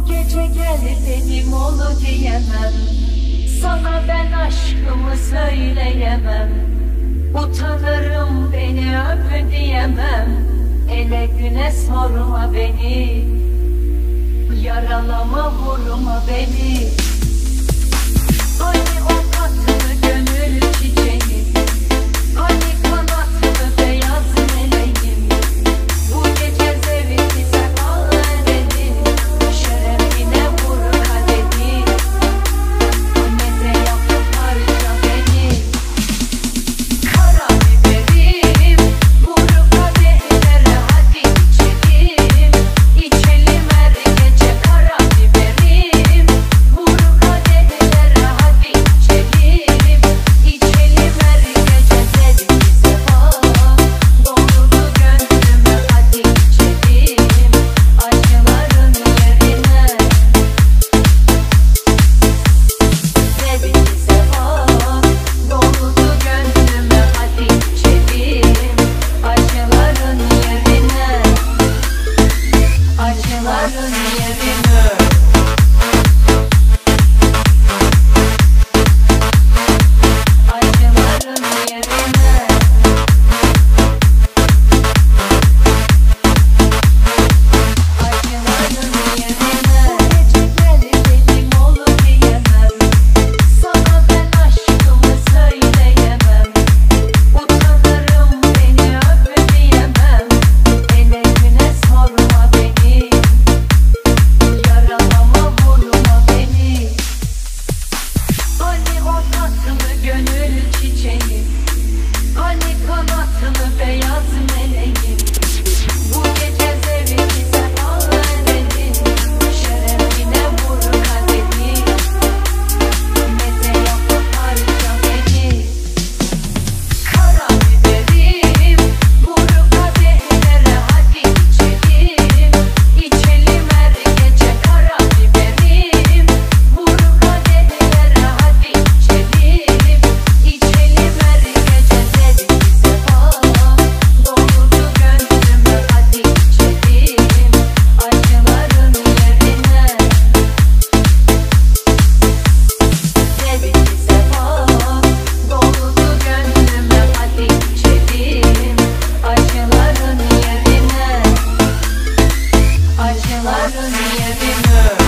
Bu gece gel benim ol diyemem, sana ben aşkımı söyleyemem. Utanırım beni öp diyemem, ele güne sorma beni, yaralama vurma beni. Hani o tatlı gönül çiçeği, hani kanatlı beyaz meleğim. Bu gece zevki sefa edelim, şerefine vur kaderi. Meze yapıp harca beni. Kara biberim, vur kadehlere hadi içelim. İçelim her gece kara biberim, vur kadehlere hadi içelim. İçelim her gece zevki sefa, doldu gönlüme hadi içelim. Acıların yerine zevki sefa, doldu gönlüme hadi içelim. Acıların yerine, acıların yerine. Acıların yerine, acıların yerine. Bu gece gel benim ol diyemem, sana ben aşkımı söyleyemem. Utanırım beni öp diyemem, ele güne sorma beni, yaralama vurma beni. Hani o tatlı gönül çiçeği, hani kanatlı beyaz meleğim. Bu gece zevki sefa edelim, şerefine vur kaderi. Meze yapıp harca beni. Kara biberim, vur kadehlere hadi içelim. İçelim her gece kara biberim, vur kadehlere hadi içelim. İçelim her gece zevki sefa, doldu gönlüme hadi içelim. Acıların yerine zevki sefa, doldu gönlüme hadi içelim. Acıların yerine, acıların yerine.